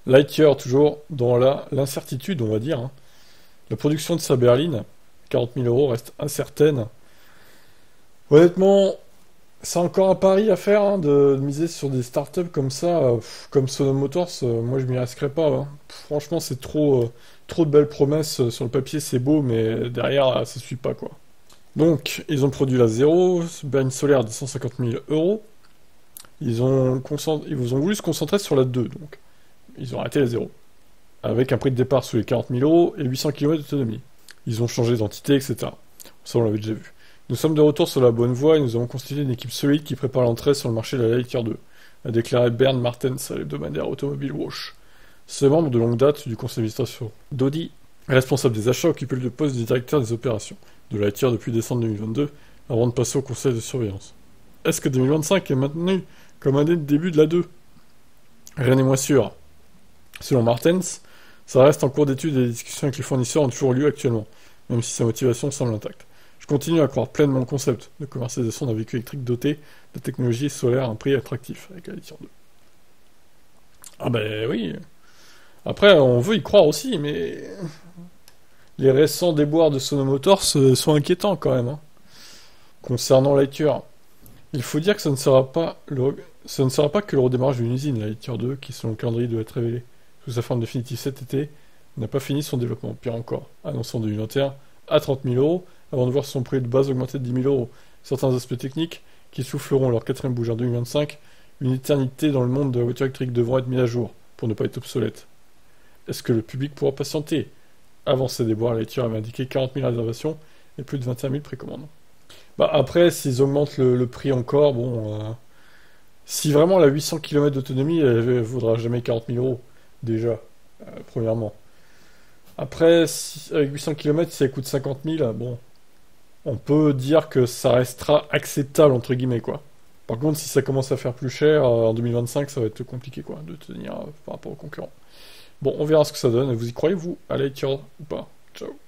Lightyear, toujours dans l'incertitude, on va dire, hein. La production de sa berline, 40 000 euros, reste incertaine. Honnêtement, c'est encore un pari à faire, hein, de miser sur des startups comme ça, comme Sono Motors. Moi, je m'y risquerais pas, hein. Franchement, c'est trop de belles promesses. Sur le papier, c'est beau, mais derrière, ça suit pas, quoi. Donc, ils ont produit la zéro, berline solaire de 150 000 euros. Ils vous ont voulu se concentrer sur la 2, donc. Ils ont arrêté la zéro, avec un prix de départ sous les 40 000 euros et 800 km d'autonomie. Ils ont changé d'entité, etc. Ça, on l'avait déjà vu. Nous sommes de retour sur la bonne voie et nous avons constitué une équipe solide qui prépare l'entrée sur le marché de la Lightyear 2, a déclaré Bernd Martens à l'hebdomadaire Automobile Watch. Ce membre de longue date du conseil d'administration d'Audi, responsable des achats, occupait le poste de directeur des opérations de Lightyear depuis décembre 2022, avant de passer au conseil de surveillance. Est-ce que 2025 est maintenu comme année de début de la 2? Rien n'est moins sûr. Selon Martens, ça reste en cours d'étude et les discussions avec les fournisseurs ont toujours lieu actuellement, même si sa motivation semble intacte. Je continue à croire pleinement le concept de commercialisation d'un véhicule électrique doté de technologie solaire à un prix attractif avec la Lightyear 2. Ah ben oui. Après, on veut y croire aussi, mais les récents déboires de Sono Motors sont inquiétants quand même, hein. Concernant Lightyear, il faut dire que ça ne sera pas que le redémarrage d'une usine, la Lightyear 2, qui selon le calendrier doit être révélée sous sa forme définitive cet été, n'a pas fini son développement. Pire encore, annoncé en 2021 à 30 000 euros, avant de voir son prix de base augmenter de 10 000 euros. Certains aspects techniques, qui souffleront leur quatrième bougie en 2025, une éternité dans le monde de la voiture électrique devront être mis à jour, pour ne pas être obsolète. Est-ce que le public pourra patienter? Avant ces déboires, la Lightyear avait indiqué 40 000 réservations et plus de 21 000 précommandes. Bah après, s'ils augmentent le prix encore, bon... si vraiment la 800 km d'autonomie, elle vaudra jamais 40 000 euros, déjà, premièrement. Après, avec 800 km, si ça coûte 50 000, bon, on peut dire que ça restera acceptable, entre guillemets, quoi. Par contre, si ça commence à faire plus cher, en 2025, ça va être compliqué, quoi, de tenir par rapport aux concurrents. Bon, on verra ce que ça donne. Vous y croyez, vous, à Lightyear ou pas? Ciao.